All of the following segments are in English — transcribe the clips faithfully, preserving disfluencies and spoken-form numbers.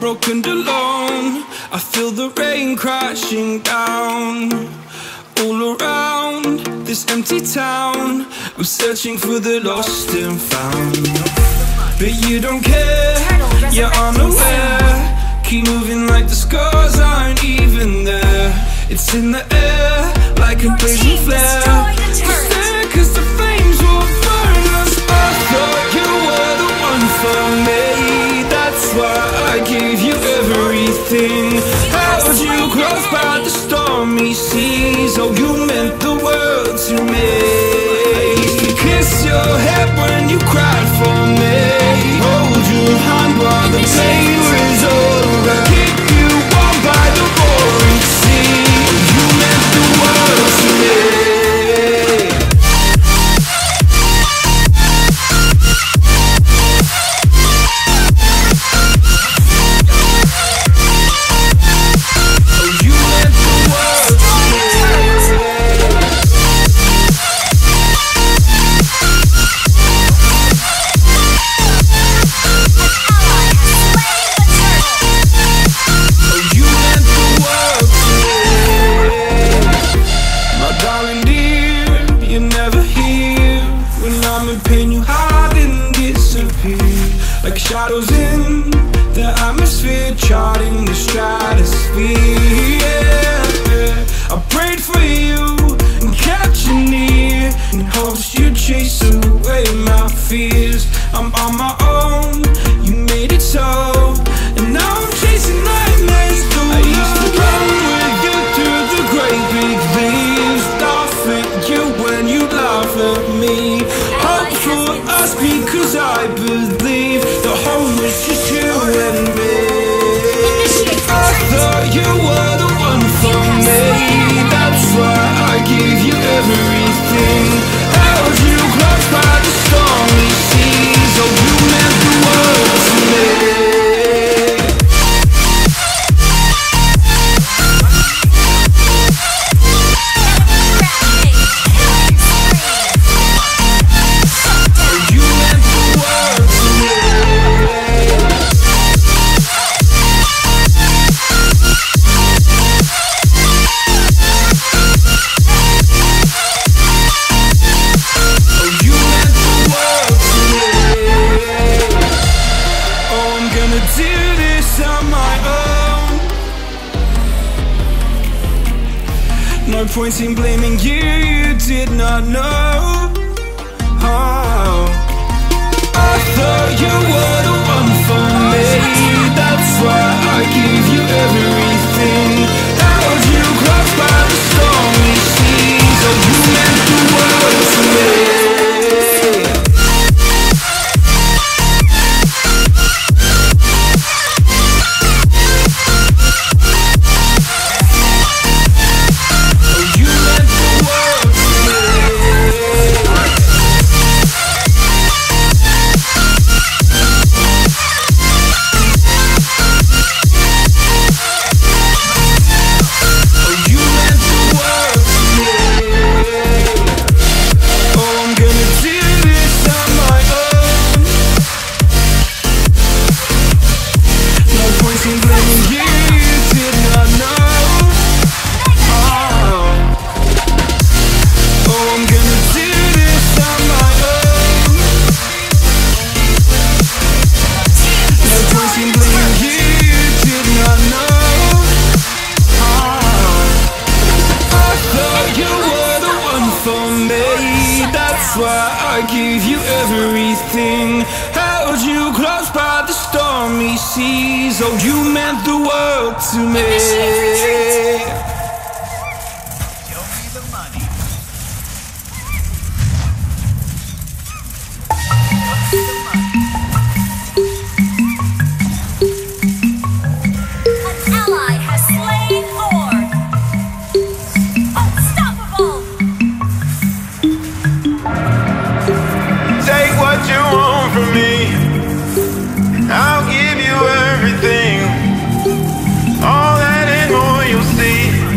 broken and alone. I feel the rain crashing down all around this empty town. I'm searching for the lost and found, but you don't care, you're unaware. Keep moving like the scars aren't even there. It's in the air like a blazing flare. It's there cause the flames will burn us. I thought you were the one for me. That's why I gave you everything. Held you close by the stormy seas. Oh, you meant the world to me. Kiss your head when you cried for me. Hold your hand while the pain was over. Keep you warm by the roaring sea. You meant the world to me. Shadows in the atmosphere, charting the stratosphere. Yeah. I prayed for you and kept you near in hopes you'd chase away my fears. I'm on my own, you made it so, and now I'm chasing nightmares through. I used to run with you through the great big leaves, laugh at you when you laugh at me. Hope for us because I believe the home was just you and me. I thought you were the one for me. That's why I gave you everything. Held you close by the stormy seas. Oh, you meant the world to me. No point in blaming you, you did not know. Oh, I thought you were the one for me. That's why I gave you everything. Held you close by the stormy seas. Oh, you meant the world to me. That's why I gave you everything. Held you close by the stormy seas. Oh, you meant the world to me. Show me the money. An ally has slain Thor. Unstoppable. Take what you want from me, I'll give you everything. All that and more you'll see.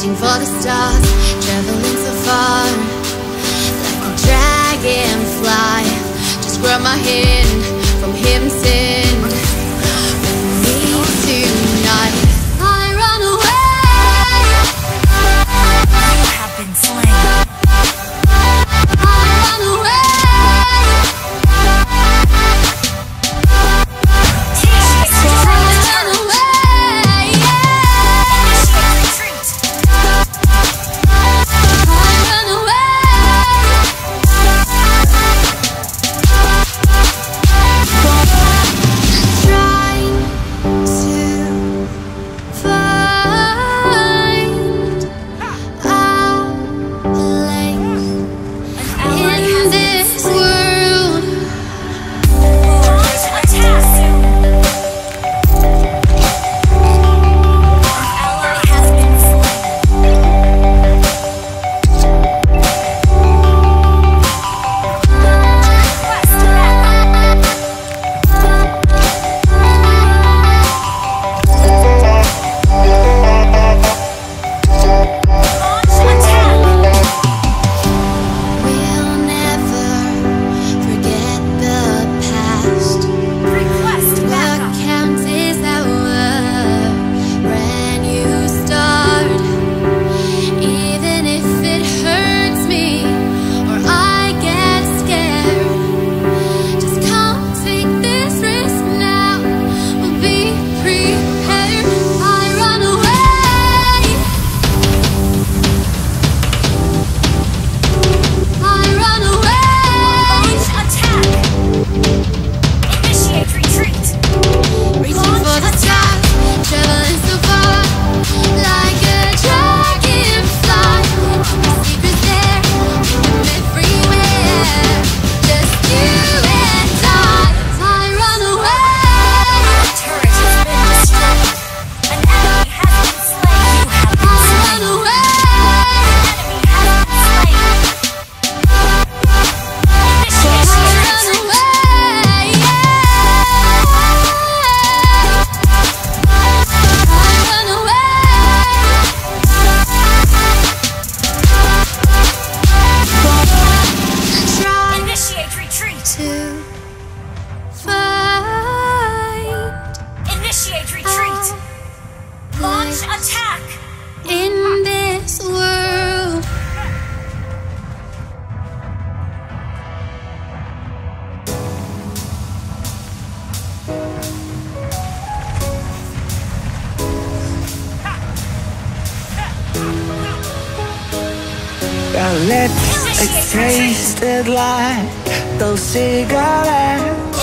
reaching for the stars, traveling so far, like a dragonfly. Just grab my hand from heaven sent. With me tonight, I run away. You have been slain. I run away. Our lips, it tasted like those cigarettes.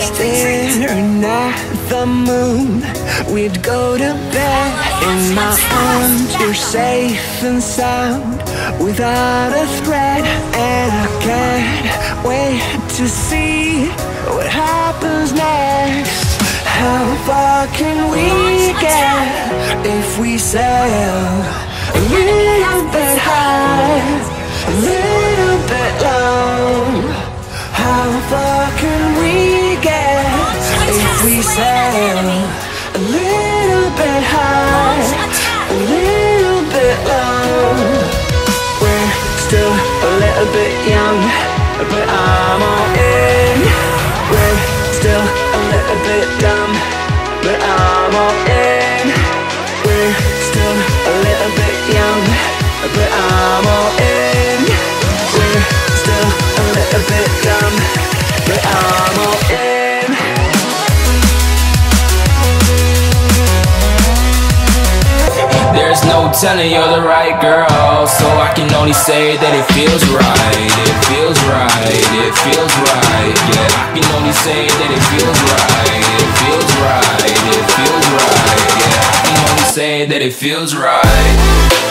Staring at the moon, we'd go to bed. In my arms, you're safe and sound, without a threat. And I can't wait to see what happens next. How far can we get if we sail a little bit high, a little bit low? How far can we get if we sail a little bit high, a little bit low? We're still a little bit young, but I'm all in. We're still a little bit dumb, but I'm all in. We're still a little bit young, but I'm all in. We're still a little bit dumb, but I'm all in. There's no telling you're the right girl, so I can only say that it feels right. It feels right, it feels right. Yeah, I can only say that it feels right. It feels right, it feels right. Yeah, I can only say that it feels right.